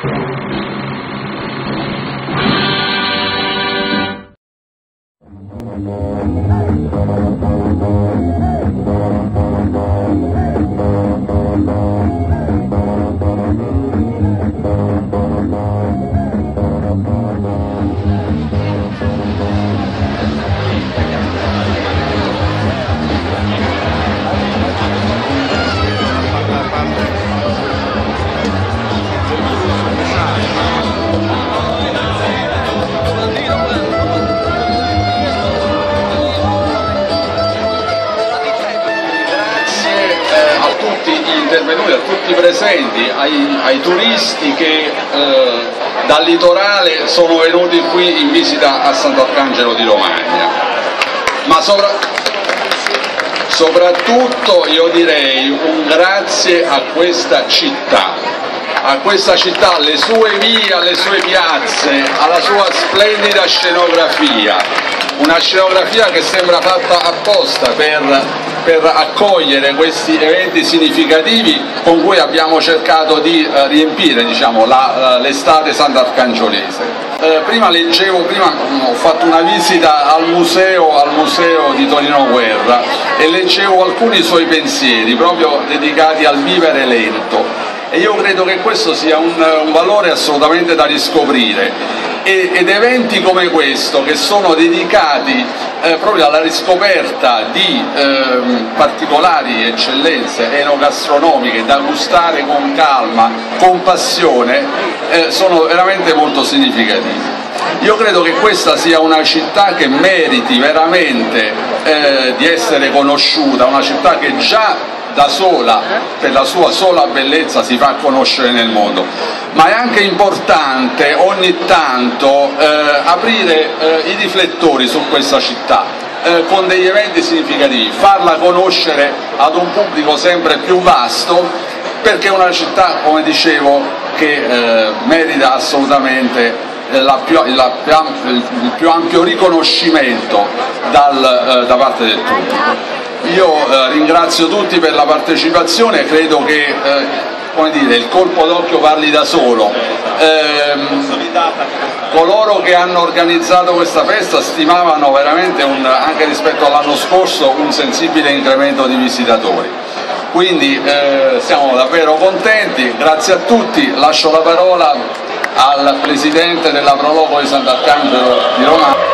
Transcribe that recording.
Intervenuti, a tutti i presenti, ai turisti che dal litorale sono venuti qui in visita a Sant'Arcangelo di Romagna, ma soprattutto io direi un grazie a questa città, alle sue vie, alle sue piazze, alla sua splendida scenografia, una scenografia che sembra fatta apposta per accogliere questi eventi significativi con cui abbiamo cercato di riempire, diciamo, l'estate sant'arcangiolese. Prima ho fatto una visita al museo di Tonino Guerra e leggevo alcuni suoi pensieri proprio dedicati al vivere lento, e io credo che questo sia un valore assolutamente da riscoprire, ed eventi come questo, che sono dedicati proprio alla riscoperta di particolari eccellenze enogastronomiche da gustare con calma, con passione, sono veramente molto significativi. Io credo che questa sia una città che meriti veramente di essere conosciuta, una città che già da sola, per la sua sola bellezza, si fa conoscere nel mondo, ma è anche importante ogni tanto aprire i riflettori su questa città con degli eventi significativi, farla conoscere ad un pubblico sempre più vasto, perché è una città, come dicevo, che merita assolutamente il più ampio riconoscimento da parte del pubblico. Io ringrazio tutti per la partecipazione, credo che come dire, il colpo d'occhio parli da solo. Coloro che hanno organizzato questa festa stimavano veramente, anche rispetto all'anno scorso, un sensibile incremento di visitatori. Quindi siamo davvero contenti, grazie a tutti. Lascio la parola al Presidente della Proloco di Sant'Arcangelo di Roma.